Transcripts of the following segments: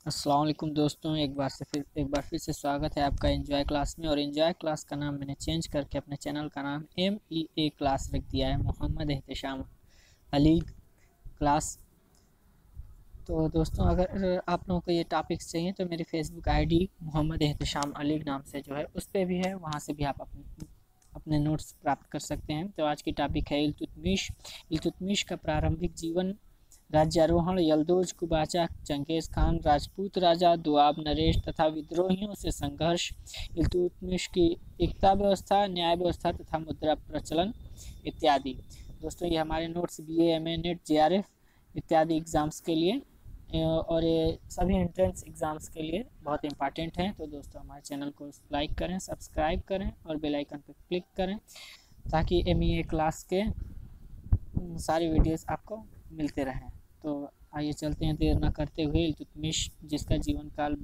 अस्सलाम वालेकुम दोस्तों, एक बार फिर से स्वागत है आपका एंजॉय क्लास में। और एंजॉय क्लास का नाम मैंने चेंज करके अपने चैनल का नाम MEA क्लास रख दिया है, मोहम्मद एहतशाम अली क्लास। तो दोस्तों, अगर आप लोगों को ये टॉपिक्स चाहिए तो मेरी फेसबुक आईडी मोहम्मद एहतशाम अली नाम से जो है उस पर भी है, वहाँ से भी आप अपने नोट्स प्राप्त कर सकते हैं। तो आज की टॉपिक है इल्तुतमिश का प्रारंभिक जीवन, राज्यारोहण, यल्दोज कुबाचा, चंगेज खान, राजपूत राजा, दुआब नरेश तथा विद्रोहियों से संघर्ष, इल्तुतमिश की एकता व्यवस्था, न्याय व्यवस्था तथा मुद्रा प्रचलन इत्यादि। दोस्तों, ये हमारे notes BA, MA, NET, JRF इत्यादि एग्ज़ाम्स के लिए और ये सभी एंट्रेंस एग्ज़ाम्स के लिए बहुत इंपॉर्टेंट हैं। तो दोस्तों, हमारे चैनल को लाइक करें, सब्सक्राइब करें और बेल आइकन पर क्लिक करें ताकि MEA क्लास के सारी वीडियोस आपको मिलते रहें। तो आइए चलते हैं देर न करते हुए। इल्तुतमिश, जिसका जीवन काल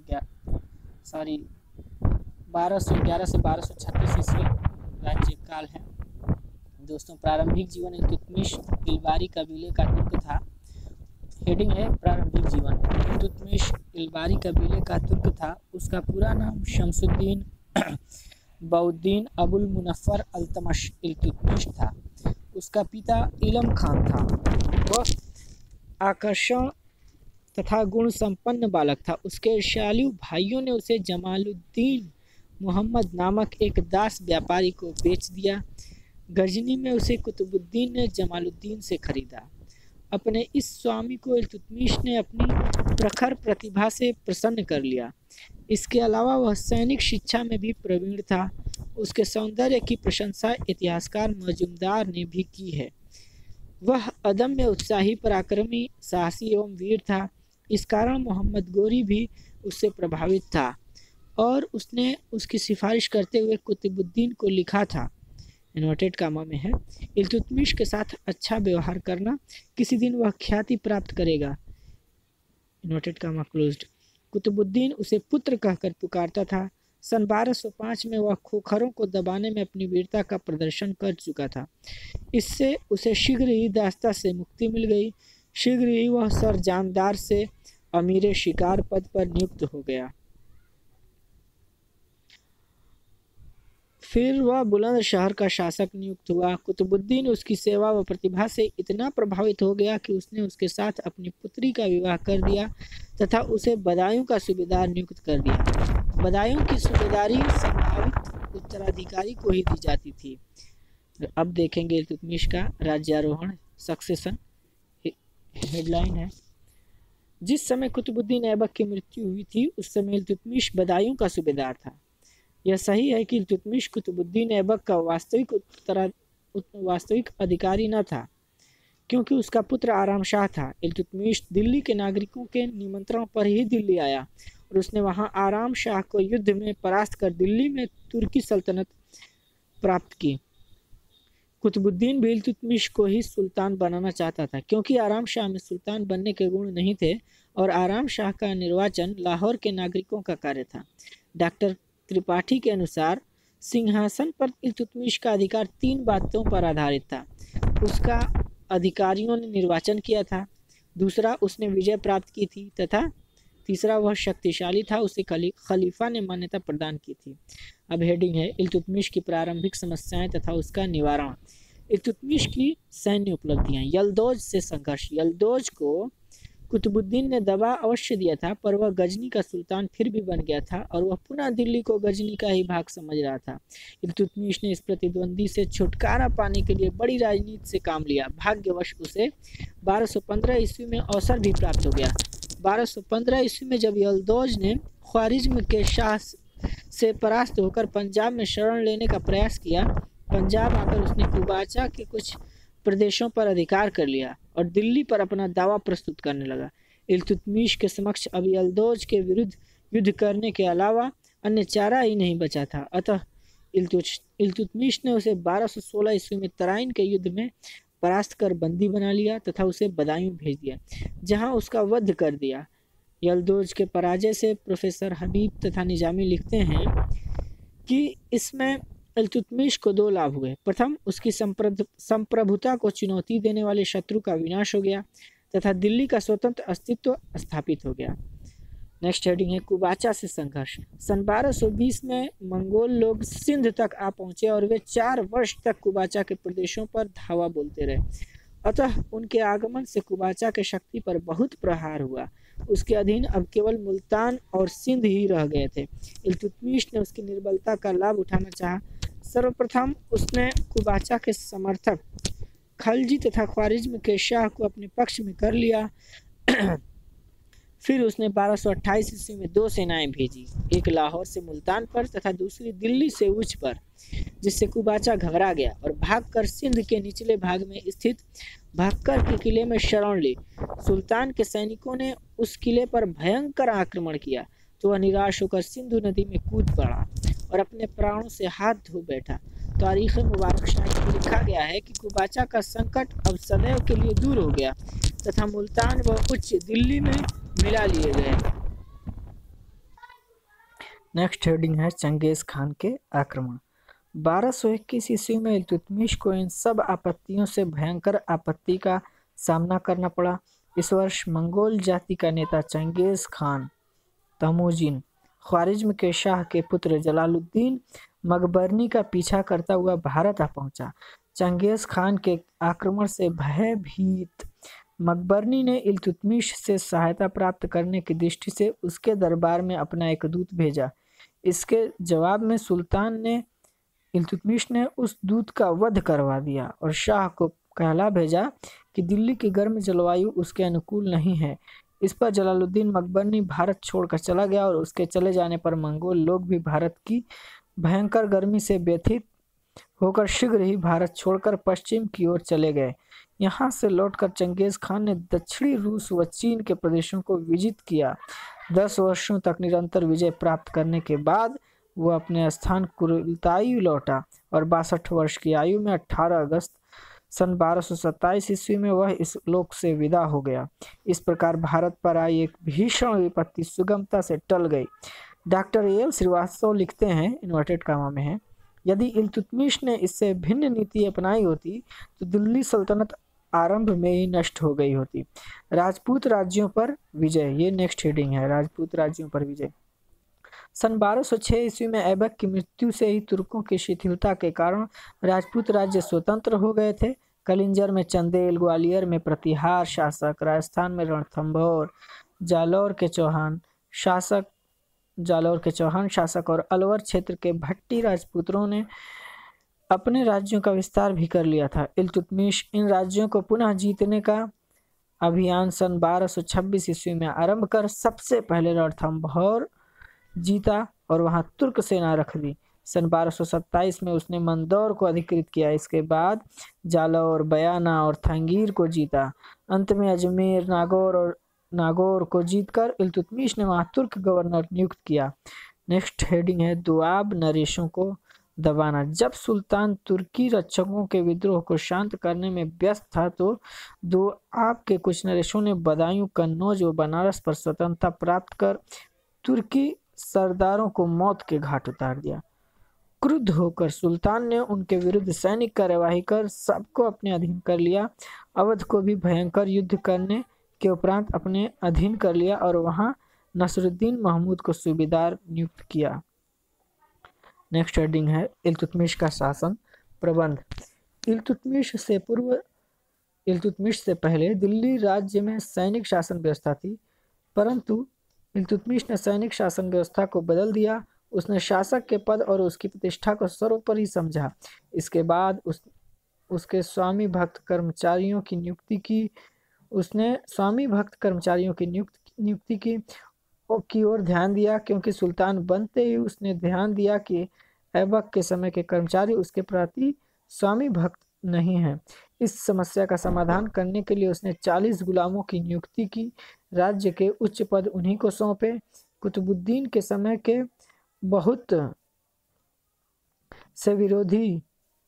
1211 से 1236 ईस्वी राज्यकाल है। दोस्तों, प्रारंभिक जीवन, इल्तुतमिश इल्बारी कबीले का तुर्क था। हेडिंग है प्रारंभिक जीवन। इल्तुतमिश इल्बारी कबीले का तुर्क था। उसका पूरा नाम शमसुद्दीन बउद्दीन अबुल मुनफ्फर अल्तमश इल्तुतमिश था। उसका पिता इलम खान था। वह आकर्षण तथा गुण संपन्न बालक था। उसके ईर्ष्यालु भाइयों ने उसे जमालुद्दीन मोहम्मद नामक एक दास व्यापारी को बेच दिया। गजनी में उसे कुतुबुद्दीन ने जमालुद्दीन से खरीदा। अपने इस स्वामी को इल्तुतमिश ने अपनी प्रखर प्रतिभा से प्रसन्न कर लिया। इसके अलावा वह सैनिक शिक्षा में भी प्रवीण था। उसके सौंदर्य की प्रशंसा इतिहासकार मजुमदार ने भी की है। वह अदम्य उत्साही, पराक्रमी, साहसी एवं वीर था। इस कारण मोहम्मद गोरी भी उससे प्रभावित था और उसने उसकी सिफारिश करते हुए कुतुबुद्दीन को लिखा था, इन्वर्टेड कामा में है, इल्तुतमिश के साथ अच्छा व्यवहार करना, किसी दिन वह ख्याति प्राप्त करेगा, इन्वर्टेड कामा क्लोज्ड। कुतुबुद्दीन उसे पुत्र कहकर पुकारता था। सन 1205 में वह खोखरों को दबाने में अपनी वीरता का प्रदर्शन कर चुका था। इससे उसे शीघ्र ही दास्ता से मुक्ति मिल गई। शीघ्र ही वह सर जानदार से अमीर शिकार पद पर नियुक्त हो गया। फिर वह बुलंदशहर का शासक नियुक्त हुआ। कुतुबुद्दीन उसकी सेवा व प्रतिभा से इतना प्रभावित हो गया कि उसने उसके साथ अपनी पुत्री का विवाह कर दिया तथा उसे बदायूं का सूबेदार नियुक्त कर दिया। बदायूं की सूबेदारी संभावित उत्तराधिकारी को ही दी जाती थी। अब देखेंगे इल्तुतमिश का राज्यारोहण, सक्सेशन। हेडलाइन है, जिस समय कुतुबुद्दीन ऐबक की मृत्यु हुई थी उस समय इल्तुतमिश बदायूं का सूबेदार था। यह सही है कि इल्तुतमिश कुतुबुद्दीन ऐबक का वास्तविक अधिकारी न था, क्योंकि उसका पुत्र आराम शाह था। इल्तुतमिश दिल्ली के नागरिकों के निमंत्रण पर ही दिल्ली आया और उसने वहां आराम शाह को युद्ध में परास्त कर दिल्ली में तुर्की सल्तनत प्राप्त की। कुतुबुद्दीन भी इल्तुतमिश को ही सुल्तान बनाना चाहता था, क्योंकि आराम शाह में सुल्तान बनने के गुण नहीं थे और आराम शाह का निर्वाचन लाहौर के नागरिकों का कार्य था। डॉक्टर त्रिपाठी के अनुसार सिंहासन पर इल्तुतमिश का अधिकार 3 बातों पर आधारित था। उसका अधिकारियों ने निर्वाचन किया था, दूसरा उसने विजय प्राप्त की थी तथा तीसरा वह शक्तिशाली था, उसे खलीफा ने मान्यता प्रदान की थी। अब हेडिंग है, इल्तुतमिश की प्रारंभिक समस्याएं तथा उसका निवारण। इल्तुतमिश की सैन्य उपलब्धियां। यल्दौज से संघर्ष। यल्दौज को कुतुबुद्दीन ने दबा अवश्य दिया था, पर वह गजनी का सुल्तान फिर भी बन गया था और वह पुनः दिल्ली को गजनी का ही भाग समझ रहा था। इल्तुतमिश ने इस प्रतिद्वंदी से छुटकारा पाने के लिए बड़ी राजनीति से काम लिया। भाग्यवश उसे 1215 ईस्वी में अवसर भी प्राप्त हो गया। 1215 ईस्वी में जब यल्दौज ने ख्वारिज्म के शाह से परास्त होकर पंजाब में शरण लेने का प्रयास किया, पंजाब आकर उसने कुबाचा के कुछ प्रदेशों पर अधिकार कर लिया और दिल्ली पर अपना दावा प्रस्तुत करने लगा। इल्तुतमिश के समक्ष अब यल्दौज के विरुद्ध युद्ध करने के अलावा अन्य चारा ही नहीं बचा था। अतः इल्तुतमिश ने उसे 1216 ईस्वी में तराइन के युद्ध में परास्त कर बंदी बना लिया तथा उसे बदायूं भेज दिया, जहां उसका वध कर दिया। यल्दौज के पराजय से प्रोफेसर हबीब तथा निजामी लिखते हैं कि इसमें इल्तुतमिश को 2 लाभ हुए। प्रथम, उसकी संप्रभुता को चुनौती देने वाले शत्रु का विनाश हो गया तथा दिल्ली का स्वतंत्र अस्तित्व स्थापित हो गया। नेक्स्ट हेडिंग है कुबाचा से संघर्ष। सन 1220 में मंगोल लोग सिंध तक आ पहुंचे और वे 4 वर्ष तक कुबाचा के प्रदेशों पर धावा बोलते रहे। अतः उनके आगमन से कुबाचा के शक्ति पर बहुत प्रहार हुआ। उसके अधीन अब केवल मुल्तान और सिंध ही रह गए थे। इल्तुतमिश ने उसकी निर्बलता का लाभ उठाना चाहा। सर्वप्रथम उसने कुबाचा के समर्थक खलजी तथा ख्वारिज्म के शाह को अपने पक्ष में कर लिया। फिर उसने 1228 ईस्वी में 2 सेनाएं भेजी, एक लाहौर से मुल्तान पर तथा दूसरी दिल्ली से उच्च पर, जिससे कुबाचा घबरा गया और भागकर सिंध के निचले भाग में स्थित भक्कर के किले में शरण ली। सुल्तान के सैनिकों ने उस किले पर भयंकर आक्रमण किया तो वह निराश होकर सिंधु नदी में कूद पड़ा और अपने प्राणों से हाथ धो बैठा। तारीख मुबारक शाह में लिखा गया है कि कुबाचा का संकट अब सदैव के लिए दूर हो गया तथा मुल्तान व उच्च दिल्ली में मिला लिए गए। नेक्स्ट हेडिंग है चंगेज खान के आक्रमण। 1221 ईस्वी में इल्तुतमिश को इन सब आपत्तियों से भयंकर आपत्ति का सामना करना पड़ा। इस वर्ष मंगोल जाति का नेता चंगेज खान तमुजिन ख्वारिज्म के शाह के पुत्र जलालुद्दीन मकबरनी का पीछा करता हुआ भारत आ पहुंचा। चंगेज खान के आक्रमण से भयभीत मकबरनी ने इल्तुतमिश से सहायता प्राप्त करने की दृष्टि से उसके दरबार में अपना एक दूत भेजा। इसके जवाब में सुल्तान ने इल्तुतमिश ने उस दूत का वध करवा दिया और शाह को कहला भेजा कि दिल्ली की गर्म जलवायु उसके अनुकूल नहीं है। इस पर जलालुद्दीन मकबरनी भारत छोड़कर चला गया और उसके चले जाने पर मंगोल लोग भी भारत की भयंकर गर्मी से व्यथित होकर शीघ्र ही भारत छोड़कर पश्चिम की ओर चले गए। यहाँ से लौटकर चंगेज खान ने दक्षिणी रूस व चीन के प्रदेशों को विजित किया। 10 वर्षों तक निरंतर विजय प्राप्त करने के बाद वह अपने स्थान कुरताई लौटा और 62 वर्ष की आयु में 18 अगस्त सन 1227 ईस्वी में वह इस लोक से विदा हो गया। इस प्रकार भारत पर आई एक भीषण विपत्ति सुगमता से टल गई। डॉक्टर एल श्रीवास्तव लिखते हैं, इन्वर्टेड कामा में है, यदि इल्तुतमिश ने इससे भिन्न नीति अपनाई होती तो दिल्ली सल्तनत आरंभ में ही नष्ट हो गई होती। राजपूत राज्यों पर विजय, ये नेक्स्ट हेडिंग है, राजपूत राज्यों पर विजय। सन 1206 ईस्वी में ऐबक की मृत्यु से ही तुर्कों की शिथिलता के कारण राजपूत राज्य स्वतंत्र हो गए थे। कलिंजर में चंदेल, ग्वालियर में प्रतिहार शासक, राजस्थान में रणथंभौर, जालौर के चौहान शासक और अलवर क्षेत्र के भट्टी राजपुत्रों ने अपने राज्यों का विस्तार भी कर लिया था। इल्तुतमिश इन राज्यों को पुनः जीतने का अभियान सन 1226 ईस्वी में आरंभ कर सबसे पहले रणथंभौर जीता और वहां तुर्क सेना रख दी। सन 1227 में उसने मंदौर को अधिकृत किया। इसके बाद जालौर, बयाना और थंगीर को जीता। अंत में अजमेर, नागौर को जीतकर इल्तुतमिश ने वहां तुर्क गवर्नर नियुक्त किया। नेक्स्ट हेडिंग है दुआब नरेशों को दबाना। जब सुल्तान तुर्की रक्षकों के विद्रोह को शांत करने में व्यस्त था तो दुआब के कुछ नरेशों ने बदायूं, कन्नौज व बनारस पर स्वतंत्रता प्राप्त कर तुर्की सरदारों को मौत के घाट उतार दिया। क्रुद्ध होकर सुल्तान ने उनके विरुद्ध सैनिक कार्यवाही कर सबको अपने अधीन कर लिया। अवध को भी भयंकर युद्ध करने के उपरांत अपने अधीन कर लिया और वहां नसरुद्दीन महमूद को सूबेदार नियुक्त किया। नेक्स्ट हेडिंग है इल्तुतमिश का शासन प्रबंध। इल्तुतमिश से पहले दिल्ली राज्य में सैनिक शासन व्यवस्था थी, परंतु इल्तुतमिश ने सैनिक शासन व्यवस्था को बदल दिया। उसने शासक के पद और उसकी प्रतिष्ठा को सर्वोपरि समझा। इसके बाद उसके स्वामी भक्त कर्मचारियों की नियुक्ति की। उसने स्वामी भक्त कर्मचारियों की नियुक्ति की ओर ध्यान दिया, क्योंकि सुल्तान बनते ही उसने ध्यान दिया कि ऐबक के समय के कर्मचारी उसके प्रति स्वामी भक्त नहीं हैं। इस समस्या का समाधान करने के लिए उसने 40 गुलामों की नियुक्ति की। राज्य के उच्च पद उन्हीं को सौंपे। कुतुबुद्दीन के समय के बहुत से विरोधी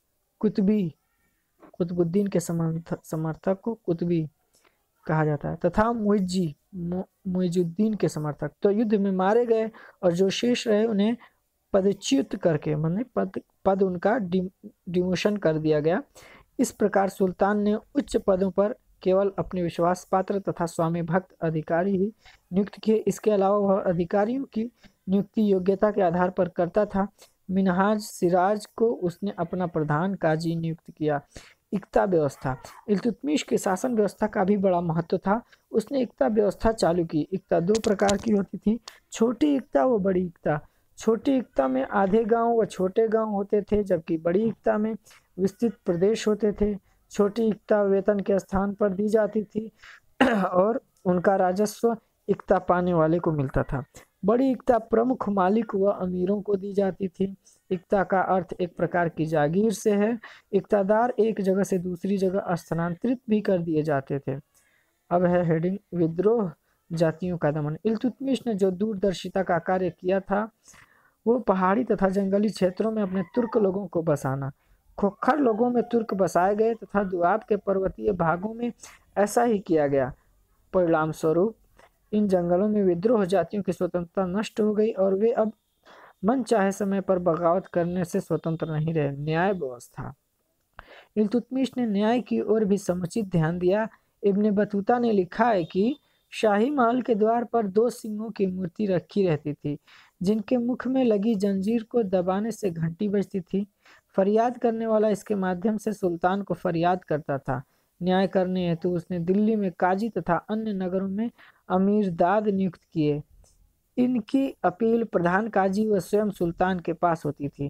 कुतुबुद्दीन के समर्थक को कुतुबी कहा जाता है तथा मुइजुद्दीन के समर्थक तो युद्ध में मारे गए और जो शेष रहे उन्हें पदच्युत करके पद उनका डिमोशन कर दिया गया। इस प्रकार सुल्तान ने उच्च पदों पर केवल अपने विश्वास पात्र तथा स्वामी भक्त अधिकारी ही नियुक्त किए। इसके अलावा वह अधिकारियों की नियुक्ति योग्यता के आधार पर करता था। मिनहाज सिराज को उसने अपना प्रधान काजी नियुक्त किया। इक्ता व्यवस्था। इल्तुतमिश के शासन व्यवस्था का भी बड़ा महत्व था। उसने इक्ता व्यवस्था चालू की। इक्ता दो प्रकार की होती थी, छोटी इक्ता व बड़ी इक्ता। छोटी इक्ता में आधे गांव व छोटे गांव होते थे, जबकि बड़ी इक्ता में विस्तृत प्रदेश होते थे। छोटी इक्ता वेतन के स्थान पर दी जाती थी और उनका राजस्व इक्ता पाने वाले को मिलता था। बड़ी इक्ता प्रमुख मालिक व अमीरों को दी जाती थी। इक्ता का अर्थ एक प्रकार की जागीर से है। इक्तादार एक जगह से दूसरी जगह स्थानांतरित भी कर दिए जाते थे। अब है हेडिंग विद्रोह जातियों का दमन। इल्तुतमिश ने जो दूरदर्शिता का कार्य किया था वो पहाड़ी तथा जंगली क्षेत्रों में अपने तुर्क लोगों को बसाना। खोखर लोगों में तुर्क बसाए गए तथा दुआब के पर्वतीय भागों में ऐसा ही किया गया। परिणाम स्वरूप इन जंगलों में विद्रोह जातियों की स्वतंत्रता नष्ट हो गई और वे अब मन चाहे समय पर बगावत करने से स्वतंत्र नहीं रहे। न्याय व्यवस्था। इल्तुतमिश ने न्याय की ओर भी समुचित ध्यान दिया। इब्ने बतूता ने लिखा है कि शाही महल के द्वार पर 2 सिंहों की मूर्ति रखी रहती थी, जिनके मुख में लगी जंजीर को दबाने से घंटी बजती थी। फरियाद करने वाला इसके माध्यम से सुल्तान को फरियाद करता था। न्याय करने हेतु उसने दिल्ली में काजी तथा अन्य नगरों में अमीरदाद नियुक्त किए। इनकी अपील प्रधान काजी व स्वयं सुल्तान के पास होती थी।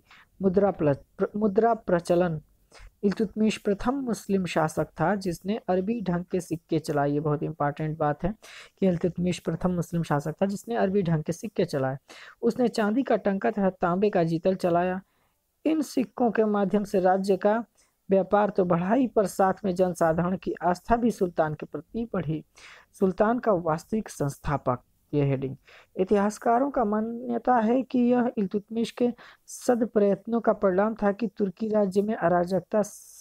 मुद्रा प्रचलन। इल्तुतमिश प्रथम मुस्लिम शासक था जिसने अरबी ढंग के सिक्के चलाए। ये बहुत इंपॉर्टेंट बात है कि इल्तुतमिश प्रथम मुस्लिम शासक था जिसने अरबी ढंग के सिक्के चलाए। उसने चांदी का टंका तथा तांबे का जीतल चलाया। इन सिक्कों के माध्यम से राज्य का व्यापार तो बढ़ा ही, पर साथ में जनसाधारण की आस्था भी सुल्तान के प्रति बढ़ी। सुल्तान का वास्तविक संस्थापक। ये हेडिंग। इतिहासकारों का मान्यता है कि यह इल्तुतमिश के सद्प्रयत्नों का परिणाम था कि तुर्की राज्य में अराजकता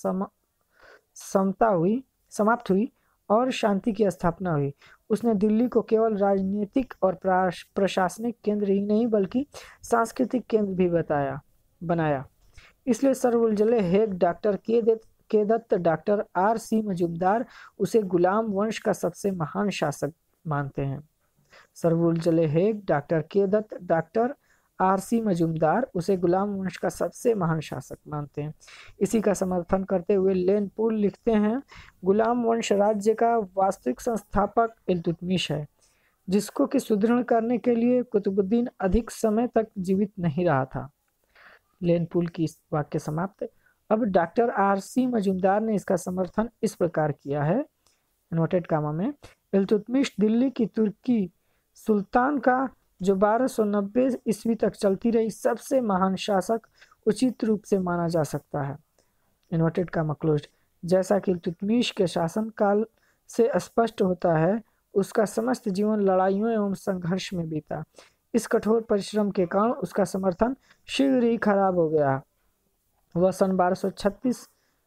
समाप्त हुई और शांति की स्थापना हुई। उसने दिल्ली को केवल राजनीतिक और प्रशासनिक केंद्र ही नहीं बल्कि सांस्कृतिक केंद्र भी बनाया। इसलिए सर्वुलजले हेग, डॉक्टर के दत्त, डॉक्टर R.C. मजूमदार उसे गुलाम वंश का सबसे महान शासक मानते हैं। सर्वुलजले हेग, डॉक्टर के दत्त, डॉक्टर R.C. मजूमदार उसे गुलाम वंश का सबसे महान शासक मानते हैं। इसी का समर्थन करते हुए लेनपुल लिखते हैं, गुलाम वंश राज्य का वास्तविक संस्थापक इल्तुतमिश है, जिसको कि सुदृढ़ करने के लिए कुतुबुद्दीन अधिक समय तक जीवित नहीं रहा था। लेनपुल की वाक्य समाप्त। अब डॉक्टर R.C. मजूमदार ने इसका समर्थन इस प्रकार किया है, इन्वर्टेड कामा में, इल्तुतमिश दिल्ली की तुर्की सुल्तान का जो 1290 ईस्वी तक चलती रही सबसे महान शासक उचित रूप से माना जा सकता है, इन्वर्टेड कामा क्लोज्ड। जैसा कि इल्तुतमिश के शासनकाल से स्पष्ट होता है, उसका समस्त जीवन लड़ाइयों एवं संघर्ष में बीता। इस कठोर परिश्रम के कारण उसका समर्थन शीघ्र ही खराब हो गया। वह सन 1236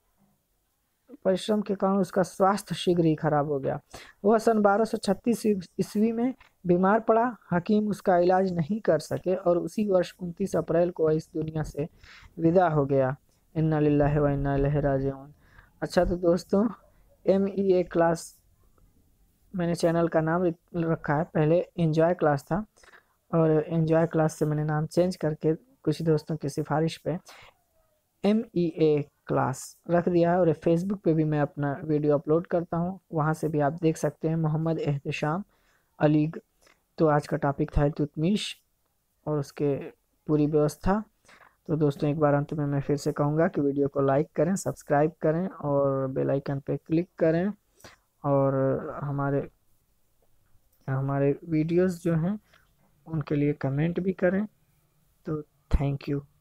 परिश्रम के कारण उसका स्वास्थ्य शीघ्र ही खराब हो गया। वह सन 1236 ईस्वी में बीमार पड़ा। हकीम उसका इलाज नहीं कर सके और उसी वर्ष 29 अप्रैल को इस दुनिया से विदा हो गया। इन्ना लिल्लाहि व इन्ना इलैहि राजिऊन। अच्छा, तो दोस्तों MEA क्लास मैंने चैनल का नाम रखा है, पहले एंजॉय क्लास था और एंजॉय क्लास से मैंने नाम चेंज करके कुछ दोस्तों की सिफारिश पे MEA क्लास रख दिया है। और फेसबुक पे भी मैं अपना वीडियो अपलोड करता हूँ, वहाँ से भी आप देख सकते हैं, मोहम्मद एहतशाम अलीग। तो आज का टॉपिक था इल्तुतमिश और उसके पूरी व्यवस्था। तो दोस्तों एक बार अंत में मैं फिर से कहूँगा कि वीडियो को लाइक करें, सब्सक्राइब करें और बेल आइकन पे क्लिक करें और हमारे वीडियोस जो हैं उनके लिए कमेंट भी करें। तो थैंक यू।